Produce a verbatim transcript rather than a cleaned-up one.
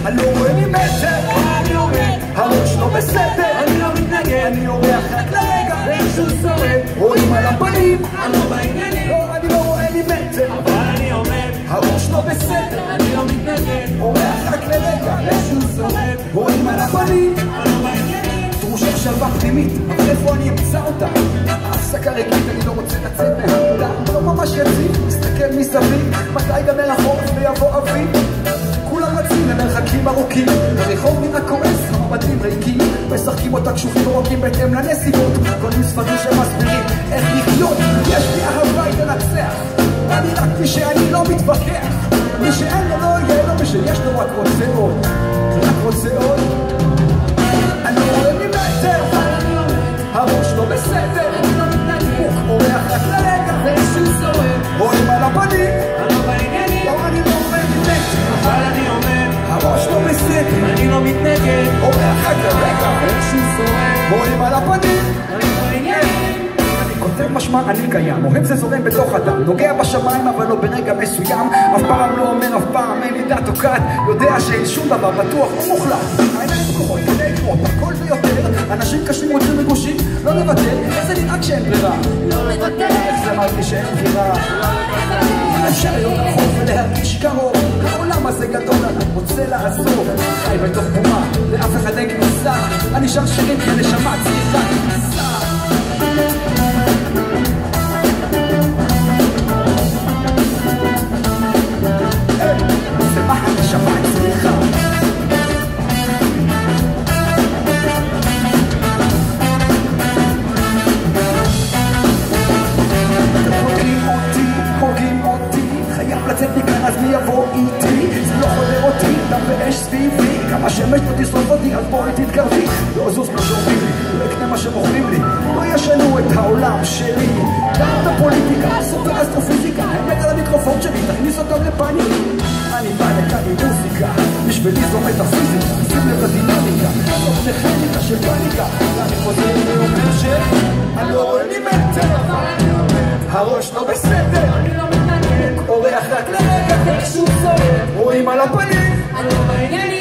אני לא רואה ממטר, אני עומד, הראש לא בסדר, אני לא מתנגד, אני אורח רק לרגע, ואיכשהו שורד, רואים על הפנים, אני לא בעניינים, לא, אני לא רואה ממטר, אבל אני עומד, הראש לא בסדר, אני לא מתנגד, אורח רק לרגע, ואיכשהו שורד, רואים על הפנים, אני לא בעניינים, תחושה שלווה פנימית, אבל איפה אני אמצא אותה? הפסקה רגעית, אני לא רוצה לצאת מהעמדה, לא ממש יציב, מסתכל מסביב, מתי ייגמר החורף ויבוא אביב? כולם רצים למרחקים ארוכים, ברחוב מן הכועס, המבטים ריקים, משחקים אותה קשוחים ורוקעים בהתאם לנסיבות, קונים ספרים שמסבירים איך לחיות, יש לי אהבה היא לנצח, אני רק מי שאני לא מתווכח, מי שאין לו לא יהיה לו, מי שיש לו רק רוצה עוד, רק רוצה עוד. אני לא רואה ממטר, הראש לא בסדר, הוא אורח רק לרגע, ואיכשהו שורד, רואים על הפנים, אני לא בעניינים, לא אני לא רואה ממטר, אבל אני אומר, הראש לא בסדר, אני לא מתנגד, אורח רק לרגע, ואיכשהו שורד, רואים על הפנים, אני לא בעניינים. אני כותב משמע אני קיים, אוהב זה זורם בתוך אדם, נוגע בשמיים אבל לא ברגע מסוים, אף פעם לא אומר אף פעם אין לי דת או כת, יודע שאין שום דבר בטוח או מוחלט, העיניים פקוחות כדי לראות הכל ויותר, אנשים קשים רוצים מגושים, לא לוותר, איך זה נראה כשאין ברירה? לא לוותר, איך זה אמרתי שאין ברירה? אפשר להיות רחוק ולהרגיש קרוב, העולם הזה גדול, אני רוצה לעזור, חי בתוך בומה, לאף אחד אין כניסה, אני שר שירים כי הנשמה צריכה כניסה. זה מה הנשמה צריכה. הורגים אותי, חייב לצאת מכאן אז מי יבוא איתי, זה לא חודר אותי, דם ואש סביבי, כמה שמש לא תשרוף אותי אז בואי תתקרבי, לא אזוז כמו שאומרים לי, לא אקנה מה שמוכרים לי, לא ישנו את העולם שלי, גם את הפוליטיקה, סופר אסטרופיזיקה, האמת על המיקרופון שלי, תכניס אותם לפאניקה, אני בא לכאן עם מוזיקה, בשבילי זו מטאפיזיקה, שים לב לדינמיקה, זאת מכניקה של פאניקה, אני חוזר ואומר שאני לא רואה ממטר, הראש לא בסדר, אני לא מתנגד, אורח רק לרגע, איכשהו שורד, רואים על הפנים, אני לא בעניינים.